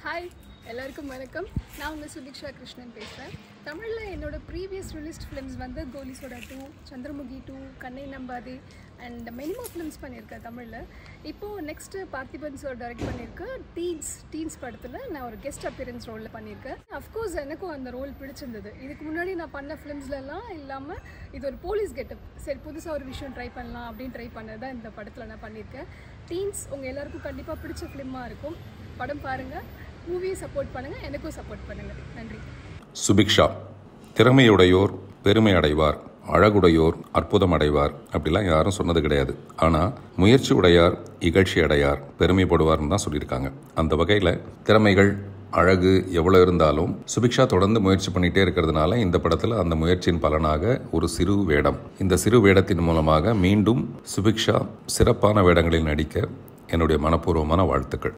Hi எல்லாருக்கும் வணக்கம். நான் உங்கள் சுபிக்ஷா கிருஷ்ணன் பேசுகிறேன். தமிழில் என்னோடய ப்ரீவியஸ் ரிலீஸ்ட் ஃபிலிம்ஸ் வந்து கோலி சோடா 2, சந்திரமுகி 2, கண்ணை நம்பாதே அண்ட் மெனிமோ ஃபிலிம்ஸ் பண்ணியிருக்கேன் தமிழில். இப்போது நெக்ஸ்ட்டு பார்த்திபன் சார் டைரக்ட் பண்ணியிருக்கேன் டீன்ஸ் படத்தில் நான் ஒரு கெஸ்ட் அப்பியரன்ஸ் ரோலில் பண்ணியிருக்கேன். அஃப்கோர்ஸ் எனக்கும் அந்த ரோல் பிடிச்சிருந்தது. இதுக்கு முன்னாடி நான் பண்ண ஃபிலிம்ஸ்லலாம் இல்லாமல் இது ஒரு போலீஸ் கெட்டப், சரி புதுசாக ஒரு விஷயம் ட்ரை பண்ணலாம் அப்படின்னு ட்ரை பண்ணது தான் இந்த படத்தில் நான் பண்ணியிருக்கேன். டீன்ஸ் உங்கள் எல்லாருக்கும் கண்டிப்பாக பிடிச்ச ஃபிலிமாக இருக்கும். படம் பாருங்கள், மூவியை சப்போர்ட் பண்ணுங்கள், எனக்கும் சப்போர்ட் பண்ணுங்கள். நன்றி. சுபிக்ஷா, திறமையுடையோர் பெருமை அடைவார், அழகுடையோர் அற்புதம் அடைவார் அப்படிலாம் யாரும் சொன்னது கிடையாது. ஆனால் முயற்சி உடையார் இகழ்ச்சி அடையார், பெருமைப்படுவார்னு தான் சொல்லியிருக்காங்க. அந்த வகையில் திறமைகள் அழகு எவ்வளோ இருந்தாலும் சுபிக்ஷா தொடர்ந்து முயற்சி பண்ணிகிட்டே இருக்கிறதுனால இந்த படத்தில் அந்த முயற்சியின் பலனாக ஒரு சிறு வேடம், இந்த சிறு வேடத்தின் மூலமாக மீண்டும் சுபிக்ஷா சிறப்பான வேடங்களில் நடிக்க என்னுடைய மனப்பூர்வமான வாழ்த்துக்கள்.